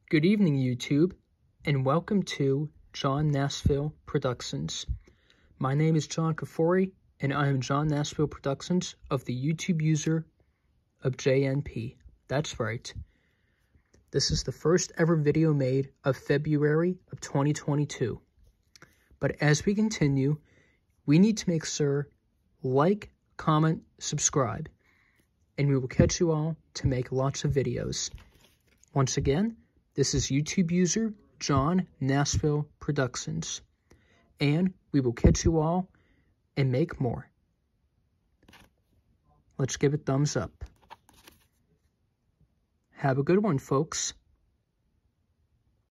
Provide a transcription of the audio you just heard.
Good evening, YouTube, and welcome to John Nashville Productions. My name is John Kafori, and I am John Nashville Productions of the YouTube user of JNP. That's right. This is the first ever video made of February of 2022. But as we continue, we need to make sure like, comment, subscribe, and we will catch you all to make lots of videos. Once again, this is YouTube user John Nashville Productions, and we will catch you all and make more. Let's give it thumbs up. Have a good one, folks.